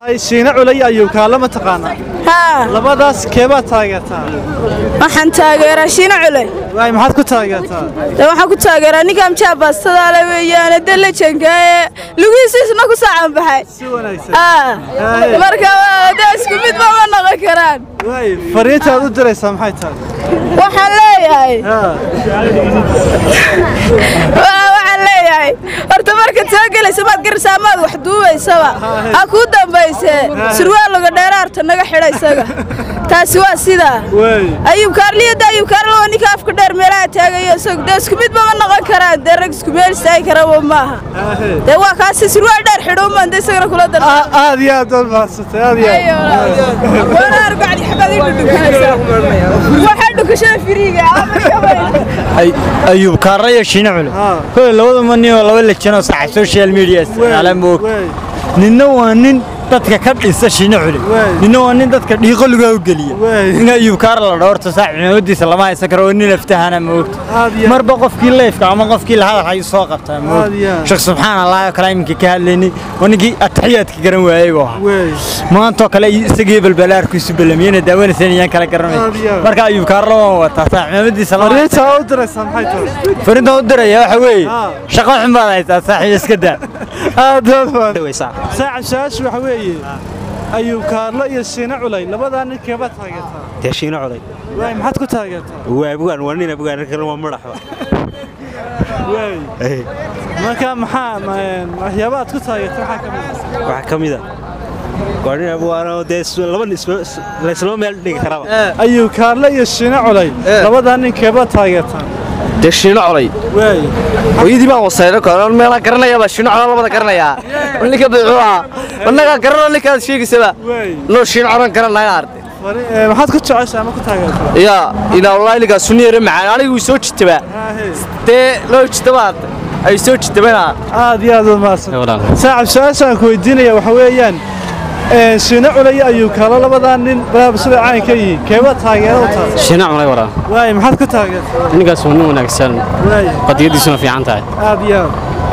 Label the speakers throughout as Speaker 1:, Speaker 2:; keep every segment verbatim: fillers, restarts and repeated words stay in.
Speaker 1: ay Shiina Culay ayuu kaalama taqaana
Speaker 2: ها
Speaker 1: labadaas keeba taageertaa
Speaker 2: waxaan taageeraa Shiina Culay
Speaker 1: way maxaad ku taageertaa
Speaker 2: waxaan ku taageeraa ninkam jaabastada la weeyaan dal jangaye lugiisisna ku saacan baxay
Speaker 1: si wanaagsan
Speaker 2: ah marka waa isku mid ma noqon karaan
Speaker 1: way fariinta u diraysaa maxay tahay
Speaker 2: waxaan leeyahay waxaan leeyahay horta marka taageelaysa maad garaysaa maad wax duubaysaba ha ku dambayse surwaal laga dheeraarta naga xidhay isaga taasi waa sida ayub kaarliyada ayub kaarlo ninka afka dheer meelaha taagayo isaga isku mid ma noqon karaan darag isku meel istaay karawa maaha de waa kaasi surwaal dheer xidho ma inta isaga kula dar
Speaker 1: aad iyo aad u maasatay aad iyo aad
Speaker 2: wala arbacdi xabad inuu dhigaysa waxa dhukashada firiiga
Speaker 3: ay ayub kaarlo iyo Shiina Culay koob labada maniyo laba lajano sax social media ala moog ninna waa nin dadka ka dhisa Shiina Culay ninna waa nin dadka dhiiqo lagu galiyo ninka ayub kaarlo dhowrta saac ciidamadiisa lama haysan karo nin laftahana moog marba qofkii leefka ama qofkii la hadal hay soo qabtaa moog shakhs subhanallah kalaamki ka hadlayni wanigi atxiyaadka garan waayay waa maanta kale isagii balbalaarkiisu balamiyana daawanaysan kala garanay marka ayub kaarlo wata saac ciidamadiisa lama
Speaker 1: fariinta u diraysaa maxay tahay
Speaker 3: fariinta u diraya waxa weey shaqo xun baad haysaa saaxiib iska daa
Speaker 1: aad aad saac shaash waxa weeye ayuu kaarlo iyo Shiina Culay labada nin keeba taageertaa
Speaker 4: de Shiina Culay
Speaker 1: way maxaad ku taageertaa
Speaker 4: way bugan wanina bugan kala ma madaxba
Speaker 1: way marka maxaa waxyaabaad ku taageertaa waxa kamid
Speaker 4: waxa kamid ah wanina buano de laba la isla meel dhigi karaba
Speaker 1: ayuu kaarlo iyo Shiina Culay labada nin keeba taageertaa
Speaker 5: de Shiina Culay
Speaker 1: way
Speaker 5: hooyadii baa wasayro kooran meel garanaya ba Shiina Culay labada garanaya ninka bidcuha wanaga garanay ninka sheegisaba no Shiina Culay garanay arday
Speaker 1: maxaad ku jeceshaa ama ku taageertaa
Speaker 5: ya ila wallahi liga sunniyeer macaan anigu soo jitaba de loo jitaba ay soo jitaba
Speaker 1: aad iyo aad u maasan saaxib shaashan ku weydiinaya waxa weeyaan ee Shiina Culay ayuu kala labada nin baabsada caan ka yihiin keeba taageero u tahay
Speaker 6: Shiina Culay wara
Speaker 1: way maxaad ku taageertaa
Speaker 6: ninkaas uu wanaagsan way qadiyadiisuna fiican tahay
Speaker 1: aad iyo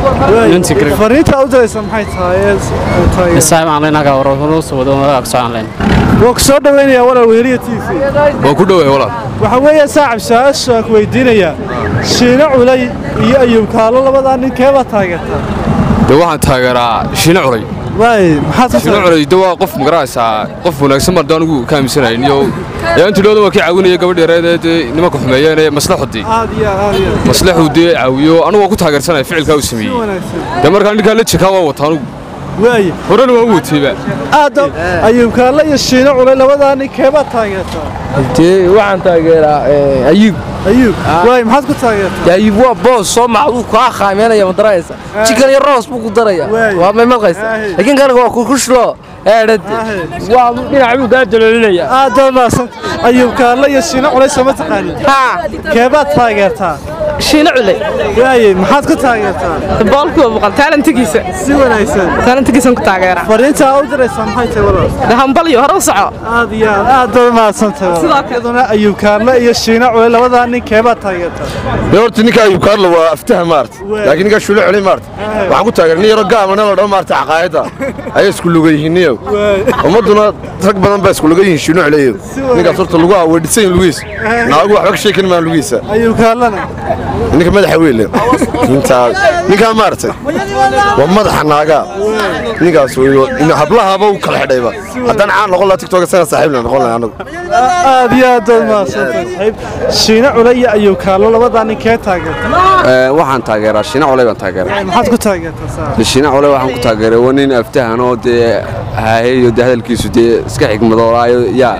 Speaker 1: aad fariinta u diraysaa maxay tahay
Speaker 6: isaga aan leenaga waro horo soo wado wada aqsaan leen
Speaker 1: wuu soo dhaweynaya walaal weeriye T V
Speaker 7: waa ku dhaweey walaal
Speaker 1: waxa weeye saaxib shaashan ku weydiinaya Shiina Culay iyo ayuu kala labada nin keeba taageertaa
Speaker 7: de waxaan taageeraa Shiina Culay
Speaker 1: way maxaad
Speaker 7: Shiina Culay dawaa qof magaraysa qof wanaagsan mardan ugu kaamisanay iyo yaantii looda waa ka caawinaya gabadh yareed nimanka xumeeyeen ee maslaxadii
Speaker 1: aad iyo aad
Speaker 7: maslaxadii caawiyo anigu ku taageersanay ficilka uu sameeyay de markaan ninka la jika waa wataan
Speaker 1: way
Speaker 7: horana waa uu tiiba
Speaker 1: aad ayuu kala iyo Shiina Culay labada nin keeba taageertaa
Speaker 5: de waxaan taageeraa ayub
Speaker 1: ayub way maxaad ku taageertaa
Speaker 5: ayub waa boos soo macdu ka khaameynaya madaraysa chicken iyo roos buu ku daraya waa ma maqaysa laakiin kan waa ku kushlo eedad waa dhinac buu gaar jaleelinaya
Speaker 1: aad maasan ayub kala iyo Shiina Culay sama taqaani
Speaker 5: ha
Speaker 1: keeba taageertaa
Speaker 5: Shiina Culay
Speaker 1: way maxaad ku taageertaa
Speaker 5: boolku boqol talentigiisa
Speaker 1: si wanaagsan
Speaker 5: talentigiisa ku taageeraa
Speaker 1: fariinta u diraysaa maxay tahay walaal
Speaker 5: hambal iyo hore u soco
Speaker 1: aad iyo aad u maasan tahay ayub kala iyo Shiina Culay labada nin keeba taageertaa
Speaker 7: horta ninka ayub kaarlo waa aftaha maart laakiin ninka Shiina Culay maart waxaan ku taageernay yaro gaamana la dhaw maarta aqaayada ay isku lugayihiin umaduna rag badan baa isku lugayihiin Shiina Culay ninka horta lagu awadisay Luis naagu waxba ka sheekin ma Luisa
Speaker 1: ayub kalana
Speaker 7: ninka madaxa weyle inta ninka maartay waa madaxa naaga ninkaas weeyo in hablaha baa u kala xidhayba hadan caan noqon la TikTok sana saaxiib la noqon la anagu
Speaker 1: aad iyo aad u maasan saaxiib Shiina Culay ayuu kala labada nin ka taageertaa
Speaker 7: ee waxaan taageeraa Shiina Culay baan taageeraa
Speaker 1: maxaad ku taageertaa saaxiib
Speaker 7: Shiina Culay waxaan ku taageeraa wanin aftahan oo de haayo hadalkiisu de iska xigmadoorayo ya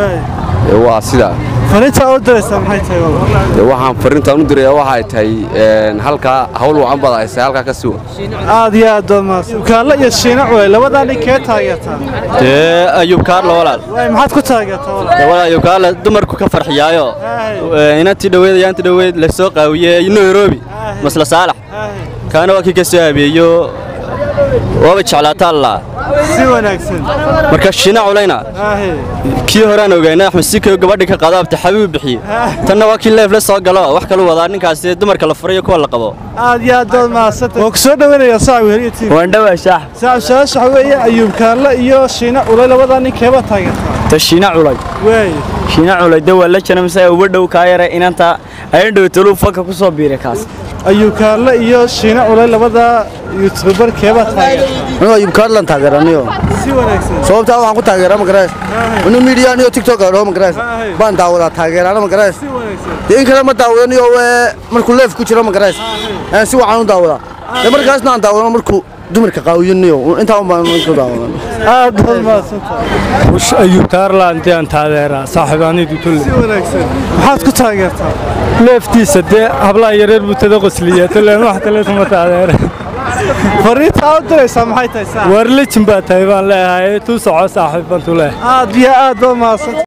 Speaker 7: waa sida
Speaker 1: fariinta u diraysaa maxay tahay walaal
Speaker 7: waxaan fariinta u dirayaa waxa ay tahay halka hawl wacan badaysa halka ka soo
Speaker 1: aad iyo aad maasan kala iyo Shiina Culay labada nin ka taageertaa
Speaker 3: ee ayub kaarlo walaal
Speaker 1: way maxaad ku taageertaa walaal
Speaker 3: walaal ayub kaarlo dumarku ka farxiyaayo inantii dhaweed yaantii dhaweed la soo qaawiyay Nairobi masla saalax kaana waa kii ka soo habeeyo waa jeclaata Allah
Speaker 1: si wanaagsan
Speaker 8: marka shiina culayna kii horaan ogaynay Axmed Siko gabadhi ka qadaabta xabiib bixiye tanna waa kii leef la soo galo wax kale wada ninkaas dumarka la furayo kuwa la qabo
Speaker 1: aad iyo aad dood maasata oo soo dhaweynaya saac weeriyay
Speaker 3: waan dhawaa shaax
Speaker 1: saac shaash waxa weeye Ayuub Kaarle iyo shiina culay labada nin keeba taageerta
Speaker 3: ta shiina culay
Speaker 1: way
Speaker 3: shiina culay dawal la janamsay ugu dhow ka yara inanta ay dhow telefoonka ku soo biiray kaas
Speaker 1: Ayuub Kaarle iyo shiina culay labada YouTuber keeba taageerta
Speaker 3: Ayuub Kaarle taageeranayo
Speaker 1: si wanaagsan
Speaker 3: sababta waxaan ku taageeraa ma gareys inuu media iyo TikTok oo ma gareys baan daawada taageerana ma gareys
Speaker 1: si wanaagsan
Speaker 3: in kale ma daawanayo markuu leef ku jiro ma gareys aan si wacan u daawada markaasna aan daawano markuu dumarka qaawiyanayo inta uma ku daawadan
Speaker 1: aad dood maasata
Speaker 3: وش أيوب كارلا أنت أنت هذا صاحب أنا دكتور.
Speaker 1: si wanaagsan maxaad ku taageertaa
Speaker 3: لفتي سدة هبلا يرير بتدقس ليه تلا ما حتى لازم تاذر.
Speaker 1: fariinta aad diraysaa maxay tahay saac
Speaker 3: ورلي تنبأ تايبان لا هاي تو صع صاحب بنتوله.
Speaker 1: aad iyo aad dood maasata